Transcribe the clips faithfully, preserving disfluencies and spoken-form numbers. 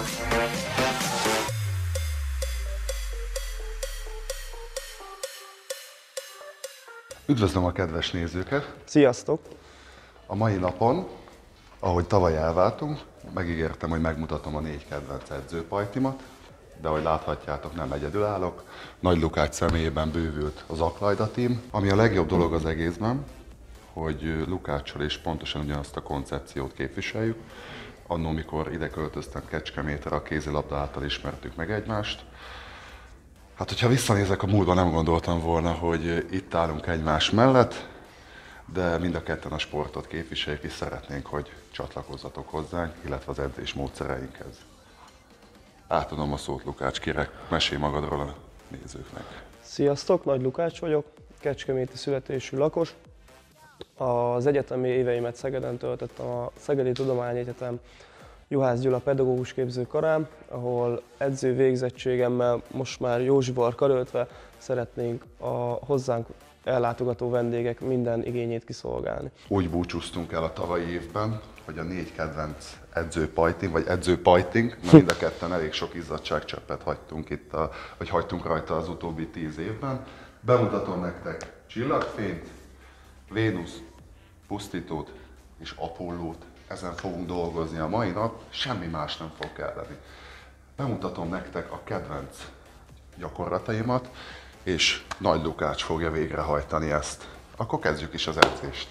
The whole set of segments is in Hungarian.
Üdvözlöm a kedves nézőket! Sziasztok! A mai napon, ahogy tavaly elváltunk, megígértem, hogy megmutatom a négy kedvenc edzőpajtimat, de ahogy láthatjátok, nem egyedül állok. Nagy Lukács személyében bővült az Aklajda Team. Ami a legjobb dolog az egészben, hogy Lukáccsal is pontosan ugyanazt a koncepciót képviseljük. Annó, mikor ide költöztem Kecskemétre, a kézilabda által ismertük meg egymást. Hát, hogyha visszanézek a múltba, nem gondoltam volna, hogy itt állunk egymás mellett, de mind a ketten a sportot képviseljük, és szeretnénk, hogy csatlakozzatok hozzánk, illetve az edzés módszereinkhez. Átadom a szót, Lukács, kérek, mesélj magadról a nézőknek. Sziasztok, Nagy Lukács vagyok, kecskeméti születésű lakos. Az egyetemi éveimet Szegeden töltöttem a Szegedi Tudományegyetem Juhász Gyula pedagógus képző karán, ahol edző végzettségemmel most már Józsival karöltve szeretnénk a hozzánk ellátogató vendégek minden igényét kiszolgálni. Úgy búcsúztunk el a tavalyi évben, hogy a négy kedvenc edzőpajting, vagy edzőpajting, mert mind a ketten elég sok izzadságcseppet hagytunk itt, a, vagy hagytunk rajta az utóbbi tíz évben. Bemutatom nektek Csillagfényt, Vénusz, Pusztítót és Apollót. Ezen fogunk dolgozni a mai nap, semmi más nem fog kelleni. Bemutatom nektek a kedvenc gyakorlataimat, és Nagy Lukács fogja végrehajtani ezt. Akkor kezdjük is az edzést.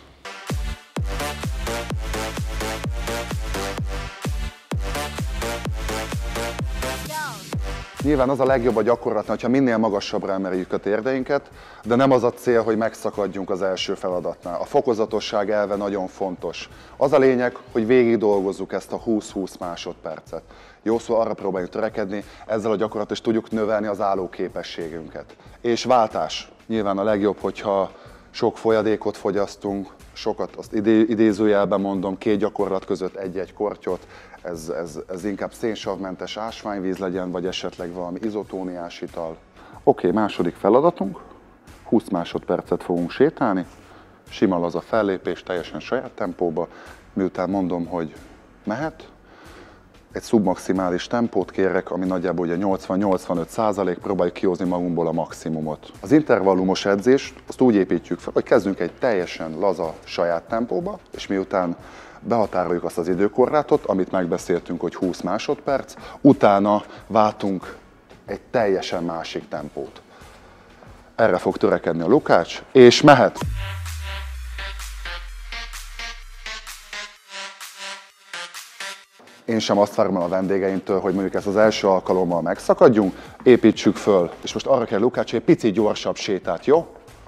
Nyilván az a legjobb a gyakorlatnál, hogyha minél magasabbra emeljük a térdeinket, de nem az a cél, hogy megszakadjunk az első feladatnál. A fokozatosság elve nagyon fontos. Az a lényeg, hogy végig dolgozzuk ezt a húsz-húsz másodpercet. Jó, szóval arra próbáljuk törekedni, ezzel a gyakorlattal is tudjuk növelni az állóképességünket. És váltás. Nyilván a legjobb, hogyha sok folyadékot fogyasztunk, sokat, azt idézőjelben mondom, két gyakorlat között egy-egy kortyot, ez, ez, ez inkább szénsavmentes ásványvíz legyen, vagy esetleg valami izotóniás ital. Oké, második feladatunk, húsz másodpercet fogunk sétálni, sima laza fellépés, teljesen saját tempóba, miután mondom, hogy mehet, egy szubmaximális tempót kérek, ami nagyjából ugye nyolcvan-nyolcvanöt százalék, próbáljuk kihozni magunkból a maximumot. Az intervallumos edzést azt úgy építjük fel, hogy kezdünk egy teljesen laza saját tempóba, és miután behatároljuk azt az időkorlátot, amit megbeszéltünk, hogy húsz másodperc, utána váltunk egy teljesen másik tempót. Erre fog törekedni a Lukács, és mehet! Én sem azt várom el a vendégeimtől, hogy mondjuk ezt az első alkalommal megszakadjunk, építsük föl. És most arra kell Lukács, hogy egy picit gyorsabb sétát, jó?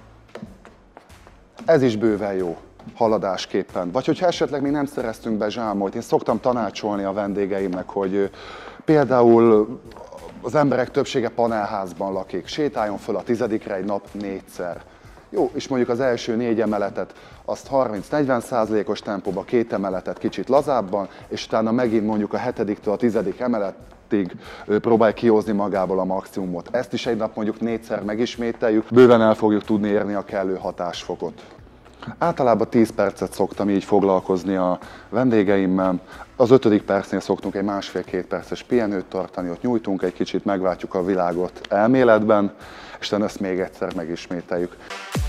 Ez is bőven jó haladásképpen. Vagy hogyha esetleg még nem szereztünk be zsámolt, én szoktam tanácsolni a vendégeimnek, hogy például az emberek többsége panelházban lakik, sétáljon föl a tizedikre egy nap négyszer. Jó, és mondjuk az első négy emeletet azt harminc-negyven százalékos tempóba, két emeletet kicsit lazábban, és utána megint mondjuk a hetediktől a tizedik emeletig próbálj kihozni magából a maximumot. Ezt is egy nap mondjuk négyszer megismételjük, bőven el fogjuk tudni érni a kellő hatásfokot. Általában tíz percet szoktam így foglalkozni a vendégeimmel. Az ötödik percnél szoktunk egy másfél-két perces pihenőt tartani, ott nyújtunk egy kicsit, megváltjuk a világot elméletben, és utána ezt még egyszer megismételjük.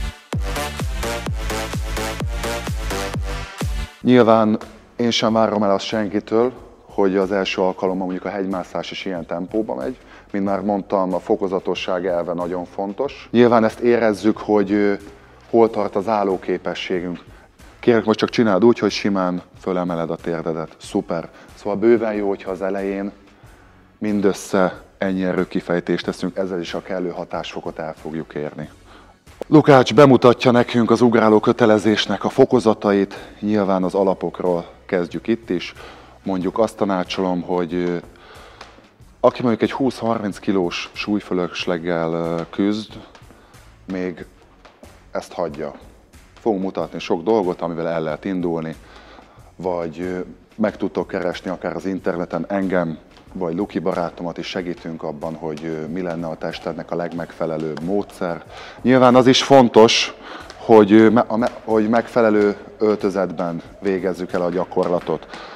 Nyilván én sem várom el azt senkitől, hogy az első alkalommal mondjuk a hegymászás is ilyen tempóba megy. Mint már mondtam, a fokozatosság elve nagyon fontos. Nyilván ezt érezzük, hogy hol tart az állóképességünk. Kérlek, most csak csináld úgy, hogy simán fölemeled a térdedet. Szuper. Szóval bőven jó, hogyha az elején mindössze ennyi erőkifejtést teszünk, ezzel is a kellő hatásfokot el fogjuk érni. Lukács bemutatja nekünk az ugráló kötelezésnek a fokozatait, nyilván az alapokról kezdjük itt is. Mondjuk azt tanácsolom, hogy aki mondjuk egy húsz-harminc kilós súlyfölösleggel küzd, még ezt hagyja. Fogunk mutatni sok dolgot, amivel el lehet indulni, vagy meg tudtok keresni akár az interneten engem, vagy Luki barátomat is segítünk abban, hogy mi lenne a testednek a legmegfelelőbb módszer. Nyilván az is fontos, hogy, hogy megfelelő öltözetben végezzük el a gyakorlatot.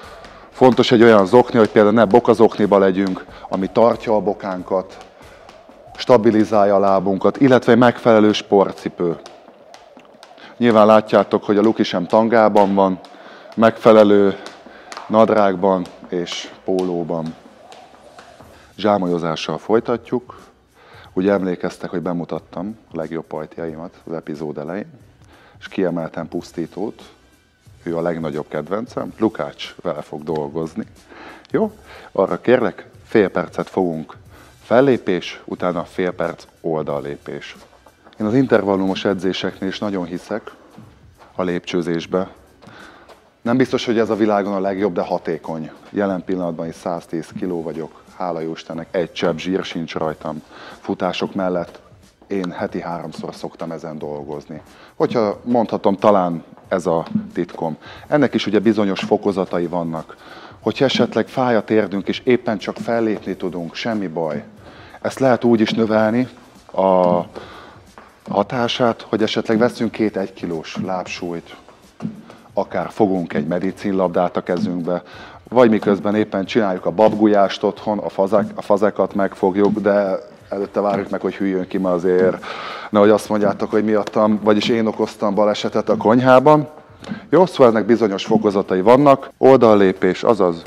Fontos egy olyan zokni, hogy például ne bokazokniba legyünk, ami tartja a bokánkat, stabilizálja a lábunkat, illetve egy megfelelő sportcipő. Nyilván látjátok, hogy a Luki sem tangában van, megfelelő nadrágban és pólóban. Zsámolyozással folytatjuk. Ugye emlékeztek, hogy bemutattam a legjobb pajtjaimat az epizód elején, és kiemeltem Pusztítót, ő a legnagyobb kedvencem, Lukács vele fog dolgozni. Jó? Arra kérlek, fél percet fogunk fellépés, utána fél perc oldallépés. Én az intervallumos edzéseknél is nagyon hiszek a lépcsőzésbe. Nem biztos, hogy ez a világon a legjobb, de hatékony. Jelen pillanatban is száztíz kiló vagyok, hála jó Istennek, egy csepp zsír sincs rajtam. Futások mellett én heti háromszor szoktam ezen dolgozni. Hogyha mondhatom, talán ez a titkom. Ennek is ugye bizonyos fokozatai vannak. Hogyha esetleg fáj a térdünk, és éppen csak fellépni tudunk, semmi baj. Ezt lehet úgy is növelni, a hatását, hogy esetleg veszünk két egykilós lábsúlyt, akár fogunk egy medicinlabdát a kezünkbe, vagy miközben éppen csináljuk a babgulyást otthon, a, fazek, a fazekat megfogjuk, de előtte várjuk meg, hogy hűljön ki, ma azért, nehogy azt mondjátok, hogy miattam, vagyis én okoztam balesetet a konyhában. Jó, szóval ennek bizonyos fokozatai vannak. Oldallépés, azaz.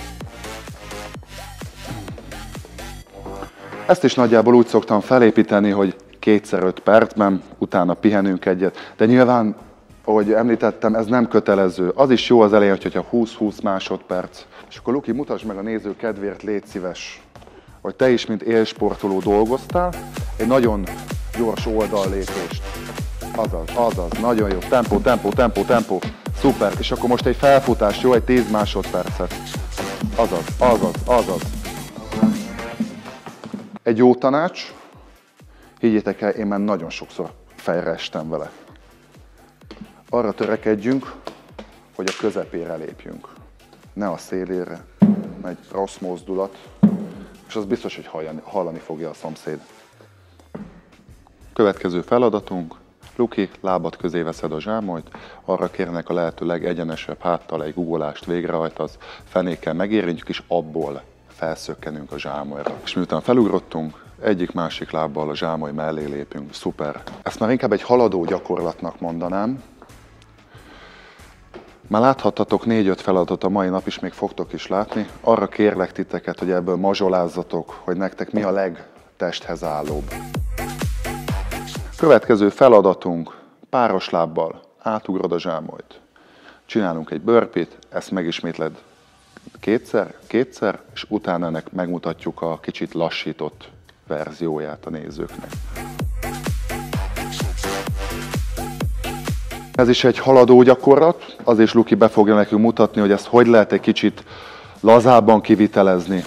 Ezt is nagyjából úgy szoktam felépíteni, hogy kétszer öt percben, utána pihenünk egyet, de nyilván, ahogy említettem, ez nem kötelező. Az is jó az elején, hogyha húsz-húsz másodperc. És akkor Luki, mutasd meg a néző kedvéért, légy szíves, hogy te is, mint élsportoló dolgoztál, egy nagyon gyors oldallépést. Azaz, azaz, nagyon jó. Tempó, tempó, tempó, tempó. Szuper. És akkor most egy felfutás, jó? Egy tíz másodpercet. Azaz, azaz, azaz. Egy jó tanács, higgyétek el, én már nagyon sokszor fejre estem vele. Arra törekedjünk, hogy a közepére lépjünk. Ne a szélére, egy rossz mozdulat, és az biztos, hogy hallani, hallani fogja a szomszéd. Következő feladatunk, Luki, lábad közé veszed a zsámolyt, arra kérnek a lehető legegyenesebb háttal egy guggolást végrehajtasz, fenékkel megérintjük, és abból felszökkenünk a zsámolyra. És miután felugrottunk, egyik-másik lábbal a zsámoly mellé lépünk. Szuper. Ezt már inkább egy haladó gyakorlatnak mondanám. Már láthattatok négy-öt feladatot a mai nap is, még fogtok is látni. Arra kérlek titeket, hogy ebből mazsolázzatok, hogy nektek mi a legtesthez állóbb. Következő feladatunk, páros lábbal átugrod a zsámolyt. Csinálunk egy burpee-t, ezt megismétled kétszer, kétszer, és utána ennek megmutatjuk a kicsit lassított verzióját a nézőknek. Ez is egy haladó gyakorlat, az is Luki be fogja nekünk mutatni, hogy ezt hogy lehet egy kicsit lazábban kivitelezni.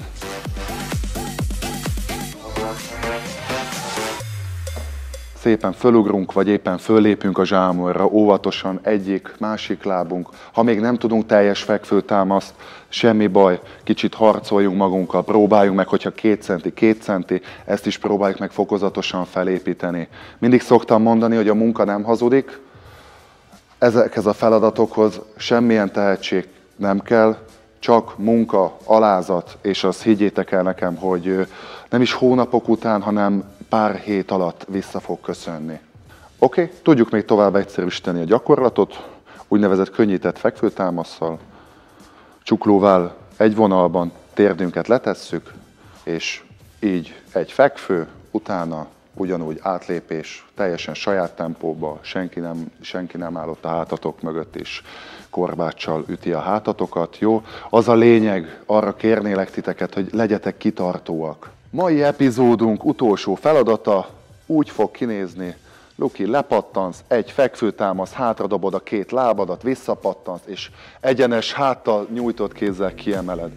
Szépen fölugrunk, vagy éppen föllépünk a zsámolyra, óvatosan egyik, másik lábunk. Ha még nem tudunk teljes fekvőtámaszt, semmi baj, kicsit harcoljunk magunkkal, próbáljunk meg, hogyha két centi, két centi, ezt is próbáljuk meg fokozatosan felépíteni. Mindig szoktam mondani, hogy a munka nem hazudik, ezekhez a feladatokhoz semmilyen tehetség nem kell, csak munka, alázat, és azt higgyétek el nekem, hogy nem is hónapok után, hanem pár hét alatt vissza fog köszönni. Oké, okay, tudjuk még tovább egyszerűsíteni a gyakorlatot, úgynevezett könnyített fekvőtámasszal. Csuklóval egy vonalban térdünket letesszük, és így egy fekvő, utána ugyanúgy átlépés, teljesen saját tempóba, senki nem, senki nem állott a hátatok mögött is, korbáccsal üti a hátatokat, jó? Az a lényeg, arra kérnélek titeket, hogy legyetek kitartóak. Mai epizódunk utolsó feladata úgy fog kinézni, Luki, lepattansz, egy fekvőtámasz, hátradobod a két lábadat, visszapattansz, és egyenes háttal, nyújtott kézzel kiemeled.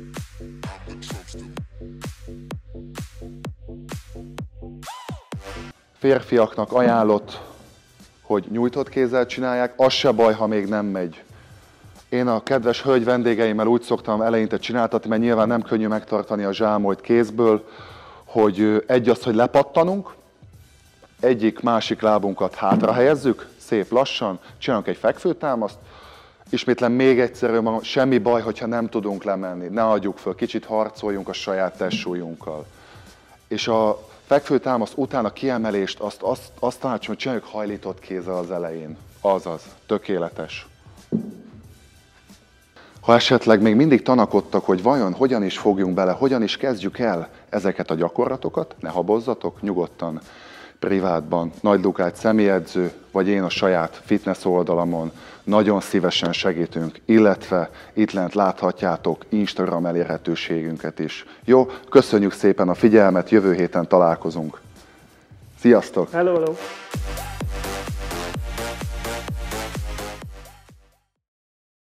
Férfiaknak ajánlott, hogy nyújtott kézzel csinálják, az se baj, ha még nem megy. Én a kedves hölgy vendégeimmel úgy szoktam eleinte csináltatni, mert nyilván nem könnyű megtartani a zsámolyt kézből, hogy egy az, hogy lepattanunk, egyik másik lábunkat hátra helyezzük, szép lassan, csinálunk egy fekvőtámaszt, Ismétlem még egyszer, semmi baj, hogyha nem tudunk lemenni, ne adjuk föl, kicsit harcoljunk a saját testsúlyunkkal. És a fekvőtámasz után a kiemelést, azt, azt, azt tanácsom, hogy csináljuk hajlított kézzel az elején. Azaz, tökéletes. Ha esetleg még mindig tanakodtak, hogy vajon hogyan is fogjunk bele, hogyan is kezdjük el ezeket a gyakorlatokat, ne habozzatok, nyugodtan, privátban, Nagy Lukács személyedző, vagy én a saját fitness oldalamon nagyon szívesen segítünk, illetve itt lent láthatjátok Instagram elérhetőségünket is. Jó, köszönjük szépen a figyelmet, jövő héten találkozunk. Sziasztok! Hello, hello!